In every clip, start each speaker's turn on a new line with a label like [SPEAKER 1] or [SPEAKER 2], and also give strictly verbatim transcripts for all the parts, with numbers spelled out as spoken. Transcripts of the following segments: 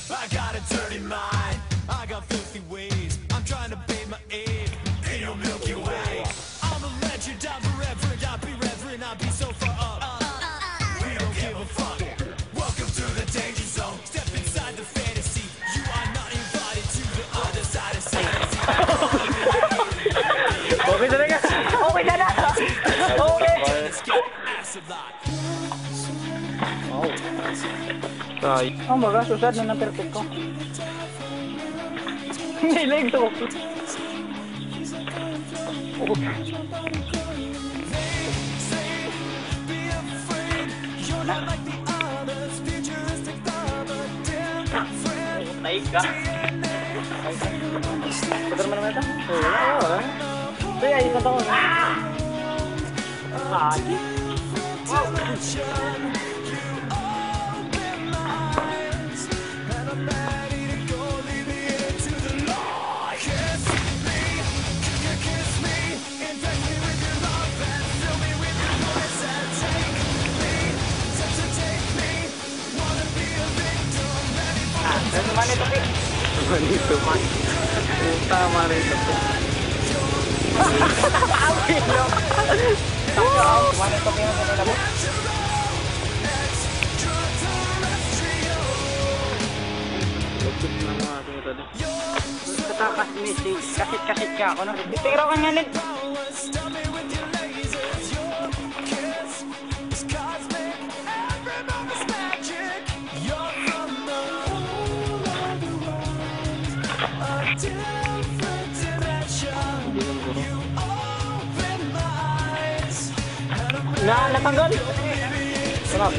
[SPEAKER 1] I got a dirty mind, I got filthy ways. I'm trying to bathe my aid in your Milky Way. I'm a legend, I'm a reverend, I'll be reverend, I'll be so far up. We don't give a fuck. Welcome to the danger zone. Step inside the fantasy. You are not invited to the other side of sanity.
[SPEAKER 2] Okay talaga. Okay na na. Okay.
[SPEAKER 3] Ay.
[SPEAKER 2] Oh baga, susad na ng perfect ko. Nilig to. Oh. Naik ka. Betul mana mana? Oh, wala. Saya ikut tahu. Lagi. Mana itu sih?
[SPEAKER 3] Mana itu man? Puta mana itu?
[SPEAKER 2] Apa itu? Tahu mana itu yang saya dapat?
[SPEAKER 3] Lucut nama aku tadi.
[SPEAKER 2] Katakas ni si kasit-kasit ka ako na. Pero kan nga nit. Nah, natanggal. Sarap.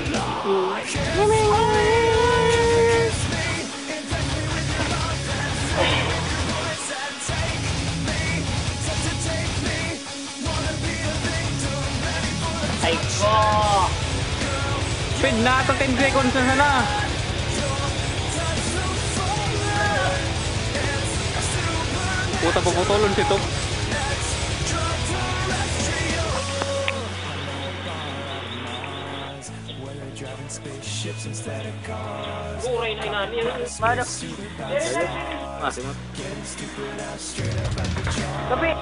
[SPEAKER 2] Ay ko.
[SPEAKER 3] Speed na ito ten seconds na sana. Puta puputulon si Top.
[SPEAKER 2] Kuray na inani. Mana?
[SPEAKER 3] Masih mo.
[SPEAKER 2] Tapi.